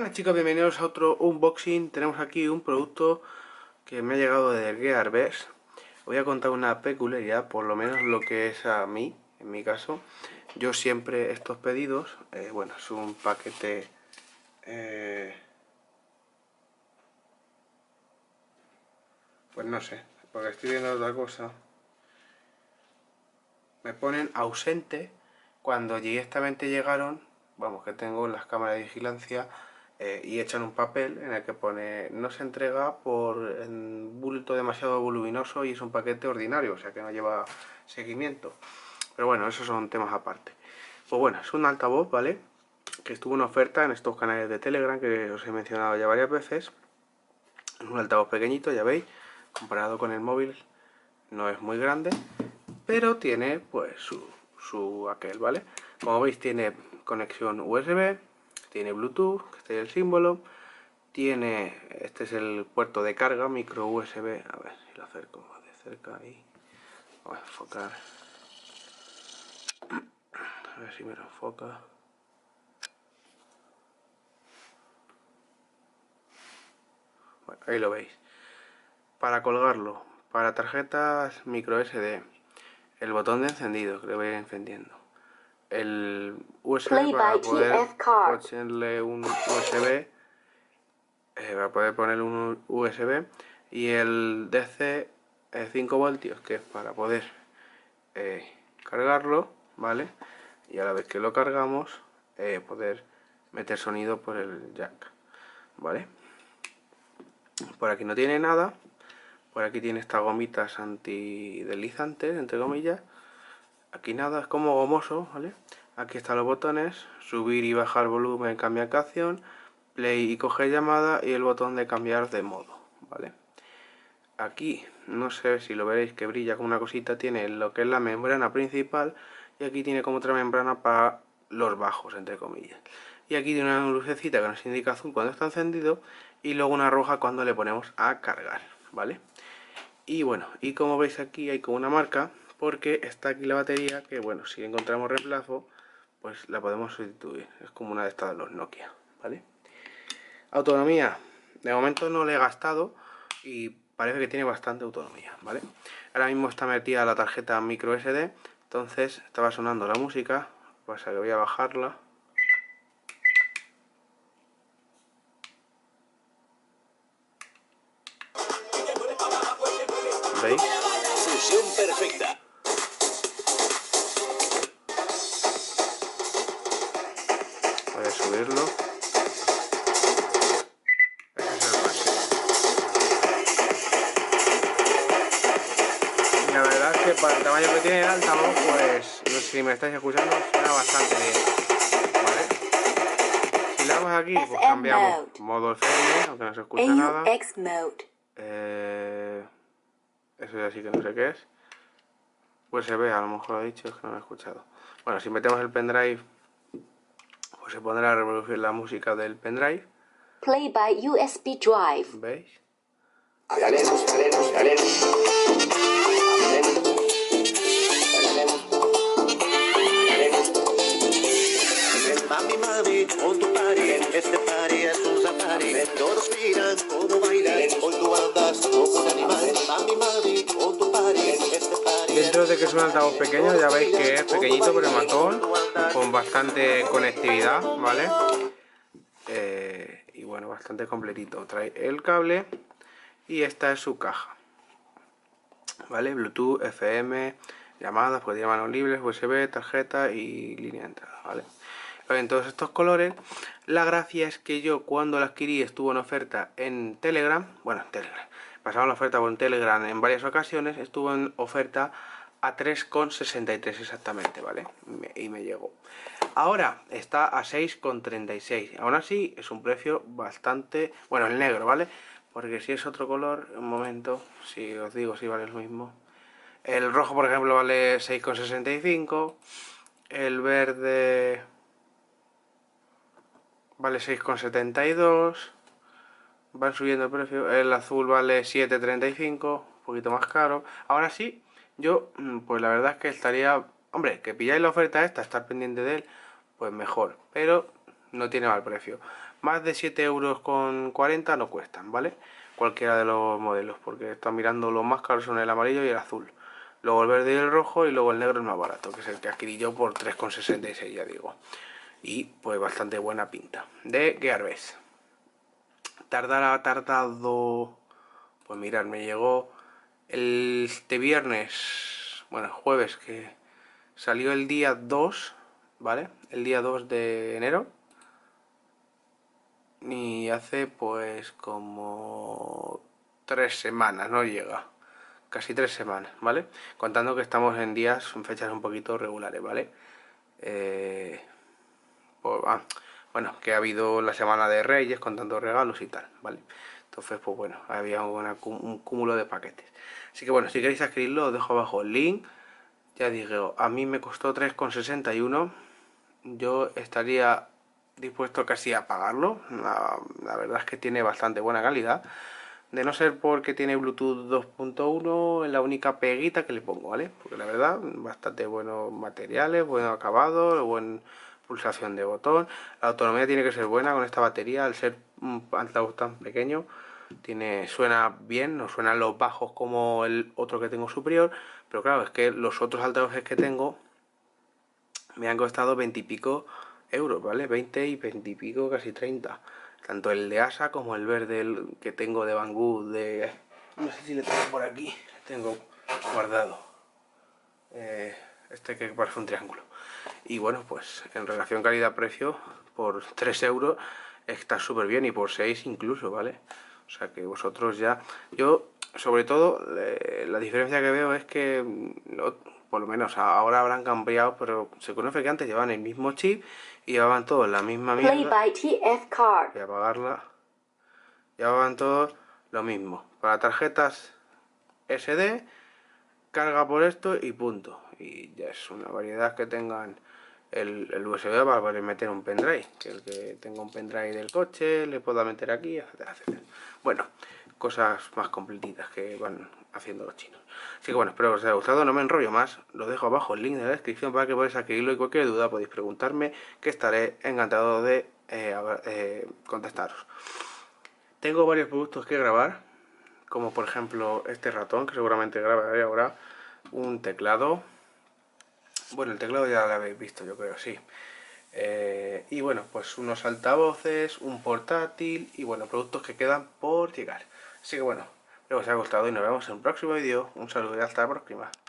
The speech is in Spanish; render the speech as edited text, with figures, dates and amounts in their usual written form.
Buenas chicos, bienvenidos a otro unboxing. Tenemos aquí un producto que me ha llegado de Gearbest. Voy a contar una peculiaridad, por lo menos lo que es a mí, en mi caso. Yo siempre estos pedidos, bueno, es un paquete... pues no sé, porque estoy viendo otra cosa. Me ponen ausente cuando directamente llegaron, vamos, que tengo las cámaras de vigilancia, y echan un papel en el que pone no se entrega por un bulto demasiado voluminoso y es un paquete ordinario, o sea que no lleva seguimiento. Pero bueno, esos son temas aparte. Pues bueno, es un altavoz, ¿vale? Que estuvo en oferta en estos canales de Telegram que os he mencionado ya varias veces. Es un altavoz pequeñito, ya veis, comparado con el móvil no es muy grande, pero tiene pues su aquel, ¿vale? Como veis tiene conexión USB, tiene Bluetooth, que este es el símbolo, tiene, este es el puerto de carga, micro USB, a ver si lo acerco más de cerca ahí, voy a enfocar, a ver si me lo enfoca. Bueno, ahí lo veis. Para colgarlo, para tarjetas micro SD, el botón de encendido que le voy a ir encendiendo, el USB para poder ponerle un USB, para poder poner un USB, y el DC 5 voltios que es para poder cargarlo, ¿vale? Y a la vez que lo cargamos poder meter sonido por el jack, ¿vale? Por aquí no tiene nada. Por aquí tiene estas gomitas antideslizantes, entre comillas. Aquí nada, es como gomoso, ¿vale? Aquí están los botones, subir y bajar volumen, cambiar canción, play y coger llamada, y el botón de cambiar de modo, ¿vale? Aquí, no sé si lo veréis que brilla como una cosita, tiene lo que es la membrana principal, y aquí tiene como otra membrana para los bajos, entre comillas. Y aquí tiene una lucecita que nos indica azul cuando está encendido, y luego una roja cuando le ponemos a cargar, ¿vale? Y bueno, y como veis aquí hay como una marca, porque está aquí la batería, que bueno, si encontramos reemplazo, pues la podemos sustituir. Es como una de estas de los Nokia, ¿vale? Autonomía, de momento no le he gastado y parece que tiene bastante autonomía, ¿vale? Ahora mismo está metida la tarjeta micro SD, entonces estaba sonando la música, pasa que voy a bajarla. ¿Veis? Fusión perfecta. Voy a subirlo. Ese es el máximo. Y la verdad es que para el tamaño que tiene el altavoz, pues no sé si me estáis escuchando, suena bastante bien, ¿vale? Si le damos aquí, pues cambiamos modo FM, aunque no se escucha nada. Eso ya sí que no sé qué es. USB, a lo mejor lo he dicho, es que no lo he escuchado. Bueno, si metemos el pendrive, pues se pondrá a reproducir la música del pendrive. Play by USB drive. ¿Veis? Mami, mami, con tu party, este party es un safari. Todos miran cómo bailan, hoy tú andas como un animal. Mami, mami, con tu party, este party. Dentro de que es un altavoz pequeño, ya veis que es pequeñito pero matón, con bastante conectividad, ¿vale? Y bueno, bastante completito. Trae el cable y esta es su caja, ¿vale? Bluetooth, FM, llamadas, pues tiene manos libres, USB, tarjeta y línea de entrada, ¿vale? En todos estos colores. La gracia es que yo cuando la adquirí estuvo en oferta en Telegram, bueno, en Telegram, pasaba la oferta por Telegram en varias ocasiones, estuvo en oferta a 3,63 exactamente, ¿vale? Y me llegó. Ahora está a 6,36, aún así es un precio bastante, bueno, el negro, ¿vale? Porque si es otro color, un momento, si os digo si vale lo mismo. El rojo, por ejemplo, vale 6,65, el verde vale 6,72, van subiendo el precio, el azul vale 7,35, un poquito más caro. Ahora sí, yo pues la verdad es que estaría, hombre, que pilláis la oferta esta, estar pendiente de él, pues mejor, pero no tiene mal precio. más de 7,40 € no cuestan, ¿vale? Cualquiera de los modelos, porque están mirando los más caros son el amarillo y el azul. Luego el verde y el rojo, y luego el negro es más barato, que es el que adquirí yo por 3,66, ya digo. Y pues bastante buena pinta. De Gearbest. Ha tardado... Pues mirad, me llegó este viernes, bueno, jueves, que salió el día 2, ¿vale? El día 2 de enero. Y hace pues como 3 semanas, no llega. Casi 3 semanas, ¿vale? Contando que estamos en días, en fechas un poquito regulares, ¿vale? Pues, bueno, que ha habido la semana de Reyes con tantos regalos y tal, ¿vale? Entonces, pues bueno, había un cúmulo de paquetes. Así que bueno, si queréis adquirirlo, os dejo abajo el link. Ya digo, a mí me costó 3,61. Yo estaría dispuesto casi a pagarlo. La verdad es que tiene bastante buena calidad. De no ser porque tiene Bluetooth 2.1, es la única peguita que le pongo, ¿vale? Porque la verdad, bastante buenos materiales, buen acabado, buena pulsación de botón. La autonomía tiene que ser buena con esta batería, al ser un altavoz tan pequeño. Suena bien, no suenan los bajos como el otro que tengo superior, pero claro, es que los otros altavoces que tengo me han costado 20 y pico euros, ¿vale? 20 y 20 y pico, casi 30. Tanto el de Asa como el verde que tengo de Banggood, no sé si le tengo por aquí, le tengo guardado. Este que parece un triángulo. Y bueno, pues en relación calidad-precio, por 3 euros está súper bien, y por 6 incluso, ¿vale? O sea que vosotros ya... Yo, sobre todo, la diferencia que veo es que, por lo menos ahora habrán cambiado, pero se conoce que antes llevaban el mismo chip y llevaban todos la misma Play mierda. by TF card. Voy a apagarla. Llevaban todos lo mismo. Para tarjetas SD, carga por esto y punto. Y ya es una variedad que tengan el USB para poder meter un pendrive. Que el que tenga un pendrive del coche le pueda meter aquí, etcétera, etcétera. Bueno, cosas más completitas que van haciendo los chinos. Así que bueno, espero que os haya gustado, no me enrollo más. Lo dejo abajo el link de la descripción para que podáis adquirirlo, y cualquier duda podéis preguntarme, que estaré encantado de contestaros. Tengo varios productos que grabar, como por ejemplo este ratón, que seguramente grabaré ahora, un teclado. Bueno, el teclado ya lo habéis visto, yo creo, sí. Y bueno, pues unos altavoces, un portátil y bueno, productos que quedan por llegar. Así que bueno, espero que os haya gustado y nos vemos en un próximo vídeo. Un saludo y hasta la próxima.